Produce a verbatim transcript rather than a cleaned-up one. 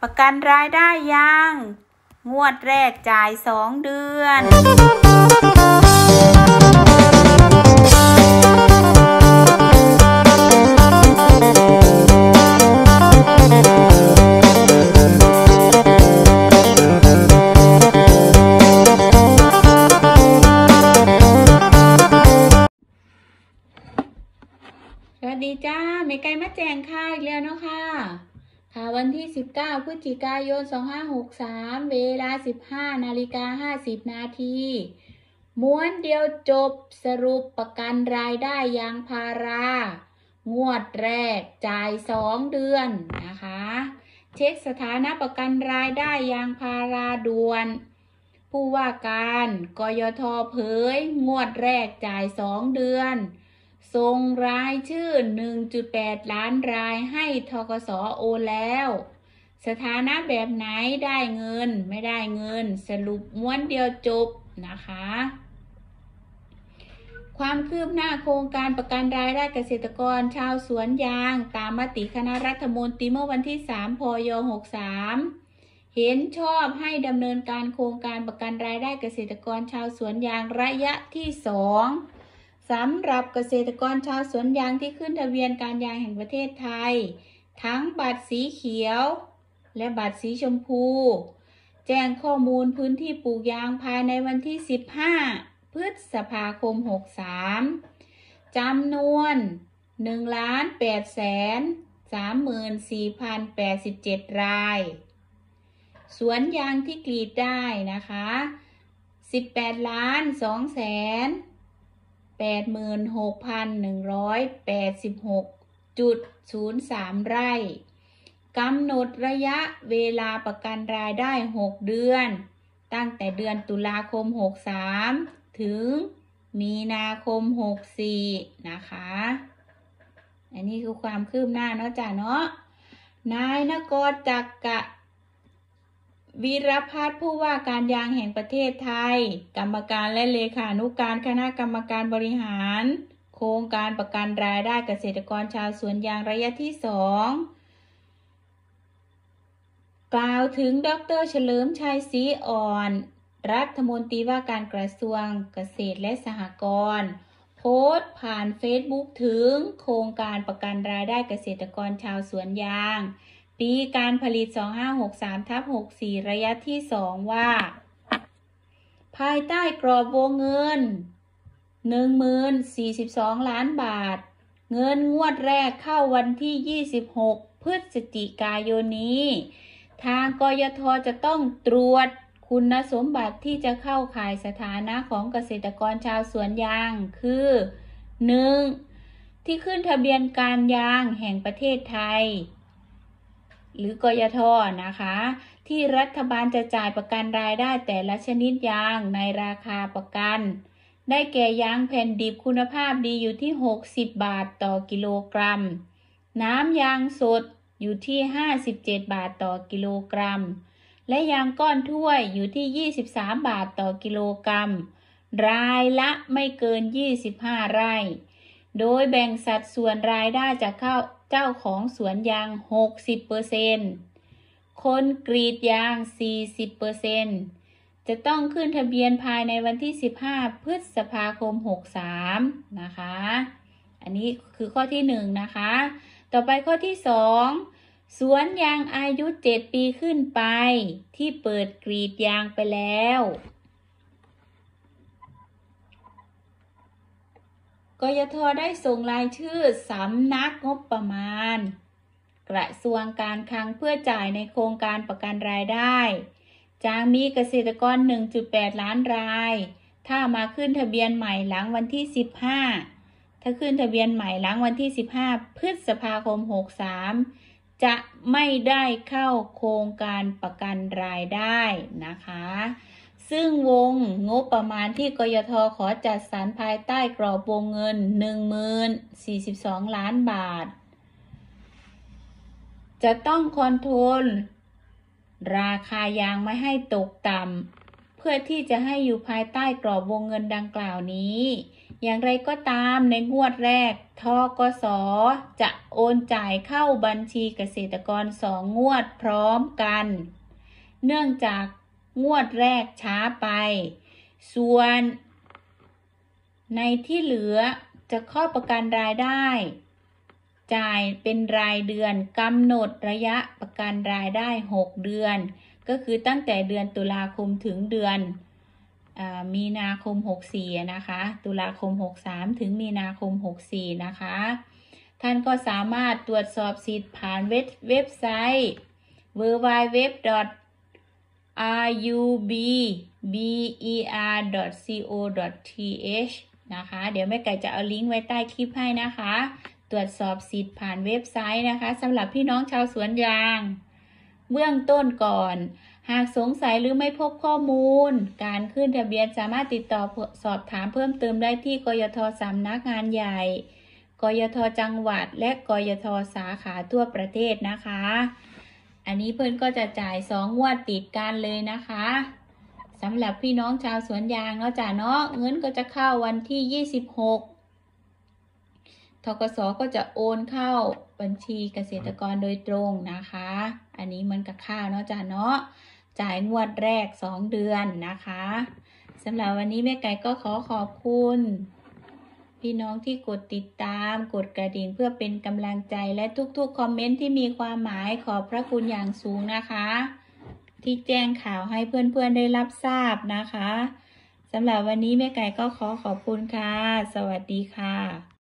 ประกันรายได้ยังงวดแรกจ่ายสองเดือนสวัสดีจ้าเมไก่มาแจ้งข่าวอีกแล้วเนาะค่ะค่ะวันที่สิบเก้าพฤศจิกายนสองพันห้าร้อยหกสิบสามเวลาสิบห้านาฬิกาห้าสิบนาทีม้วนเดียวจบสรุปประกันรายได้ยางพารางวดแรกจ่ายสองเดือนนะคะเช็คสถานะประกันรายได้ยางพาราด่วนผู้ว่าการกยทเผยงวดแรกจ่ายสองเดือนส่งรายชื่อ หนึ่งจุดแปด ล้านรายให้ธกส.โอนแล้วสถานะแบบไหนได้เงินไม่ได้เงินสรุปม้วนเดียวจบนะคะความคืบหน้าโครงการประกันรายได้เกษตรกรชาวสวนยางตามมติคณะรัฐมนตรีเมื่อวันที่สามพยหกสามเห็นชอบให้ดำเนินการโครงการประกันรายได้เกษตรกรชาวสวนยางระยะที่สองสำหรับเกษตรกรชาวสวนยางที่ขึ้นทะเบียนการยางแห่งประเทศไทยทั้งบัตรสีเขียวและบัตรสีชมพูแจ้งข้อมูลพื้นที่ปลูกยางภายในวันที่สิบห้าพฤษภาคมหกสามจำนวน หนึ่งล้านแปดแสนสามหมื่นสี่พันแปดสิบเจ็ด รายสวนยางที่กรีดได้นะคะสิบแปดล้านสองแสนแปดหมื่นหกพันหนึ่งร้อยแปดสิบหกจุดศูนย์สาม ไร่กำหนดระยะเวลาประกันรายได้หกเดือนตั้งแต่เดือนตุลาคมหกสามถึงมีนาคมหกสี่นะคะอันนี้คือความคืบหน้าเนาะจ้ะเนาะนายนกรจักกะวีรพัฒน์ผู้ว่าการยางแห่งประเทศไทยกรรมการและเลขานุการคณะกรรมการบริหารโครงการประกันรายได้เกษตรกรชาวสวนยางระยะที่สองกล่าวถึงดร.เฉลิมชัยศรีอ่อนรัฐมนตรีว่าการกระทรวงเกษตรและสหกรณ์โพสต์ผ่านเฟซบุ๊กถึงโครงการประกันรายได้เกษตรกรชาวสวนยางปีการผลิต สองพันห้าร้อยหกสิบสาม ทับ หกสิบสี่ ระยะที่สองว่าภายใต้กรอบวงเงิน หนึ่งหมื่นสี่สิบสอง ล้านบาทเงินงวดแรกเข้าวันที่ยี่สิบหกพฤศจิกายนนี้ทางกยทจะต้องตรวจคุณสมบัติที่จะเข้าข่ายสถานะของเกษตรกรชาวสวนยางคือ หนึ่ง ที่ขึ้นทะเบียนการยางแห่งประเทศไทยหรือกยทนะคะที่รัฐบาลจะจ่ายประกันรายได้แต่ละชนิดยางในราคาประกันได้แก่ยางแผ่นดิบคุณภาพดีอยู่ที่หกสิบบาทต่อกิโลกรัมน้ำยางสดอยู่ที่ห้าสิบเจ็ดบาทต่อกิโลกรัมและยางก้อนถ้วยอยู่ที่ยี่สิบสามบาทต่อกิโลกรัมรายละไม่เกินยี่สิบห้าไร่โดยแบ่งสัดส่วนรายได้จากเข้าเจ้าของสวนยาง หกสิบเปอร์เซ็นต์ คนกรีดยาง สี่สิบเปอร์เซ็นต์ จะต้องขึ้นทะเบียนภายในวันที่สิบห้าพฤษภาคมหกสามนะคะอันนี้คือข้อที่หนึ่งนะคะต่อไปข้อที่สองสวนยางอายุเจ็ดปีขึ้นไปที่เปิดกรีดยางไปแล้วกยทได้ส่งรายชื่อสำนักงบประมาณกระทรวงการคลังเพื่อจ่ายในโครงการประกันรายได้จางมีเกษตรกร หนึ่งจุดแปด ล้านรายถ้ามาขึ้นทะเบียนใหม่หลังวันที่สิบห้าถ้าขึ้นทะเบียนใหม่หลังวันที่สิบห้าพฤษภาคมหกสามจะไม่ได้เข้าโครงการประกันรายได้นะคะซึ่งวงงบประมาณที่กยทขอจัดสรรภายใต้กรอบวงเงิน หนึ่งหมื่นสี่สิบสอง ล้านบาทจะต้องคอนโทรลราคายางไม่ให้ตกต่ำเพื่อที่จะให้อยู่ภายใต้กรอบวงเงินดังกล่าวนี้อย่างไรก็ตามในงวดแรกทกส.จะโอนจ่ายเข้าบัญชีเกษตรกรสองงวดพร้อมกันเนื่องจากงวดแรกช้าไปส่วนในที่เหลือจะข้อประกันรายได้จ่ายเป็นรายเดือนกำหนดระยะประกันรายได้หกเดือนก็คือตั้งแต่เดือนตุลาคมถึงเดือนมีนาคมหกสี่นะคะตุลาคมหกสามถึงมีนาคมหกสี่นะคะท่านก็สามารถตรวจสอบสิทธิ์ผ่านเว็บเว็บไซต์ ดับเบิลยู ดับเบิลยู ดับเบิลยู ดอท อาร์ ยู บี บี อี อาร์ ดอท ซี โอ ดอท ที เอช นะคะเดี๋ยวแม่ไก่จะเอาลิงก์ไว้ใต้คลิปให้นะคะตรวจสอบสิทธิ์ผ่านเว็บไซต์นะคะสำหรับพี่น้องชาวสวนยางเบื้องต้นก่อนหากสงสัยหรือไม่พบข้อมูลการขึ้นทะเบียนสามารถติดต่อสอบถามเพิ่มเติมได้ที่กยท.สำนักงานใหญ่กยท.จังหวัดและกยท.สาขาทั่วประเทศนะคะอันนี้เพื่อนก็จะจ่ายสองงวดติดกันเลยนะคะสำหรับพี่น้องชาวสวนยางเนาะจ้ะเนาะเงินก็จะเข้าวันที่ยี่สิบหกธกส.ก็จะโอนเข้าบัญชีเกษตรกรโดยตรงนะคะอันนี้มันกับข้าวเนาะจ้ะเนาะจ่ายงวดแรกสองเดือนนะคะสำหรับวันนี้แม่ไก่ก็ขอขอบคุณพี่น้องที่กดติดตามกดกระดิ่งเพื่อเป็นกำลังใจและทุกๆคอมเมนต์ที่มีความหมายขอบพระคุณอย่างสูงนะคะที่แจ้งข่าวให้เพื่อนๆได้รับทราบนะคะสำหรับวันนี้แม่ไก่ก็ขอขอบคุณค่ะสวัสดีค่ะ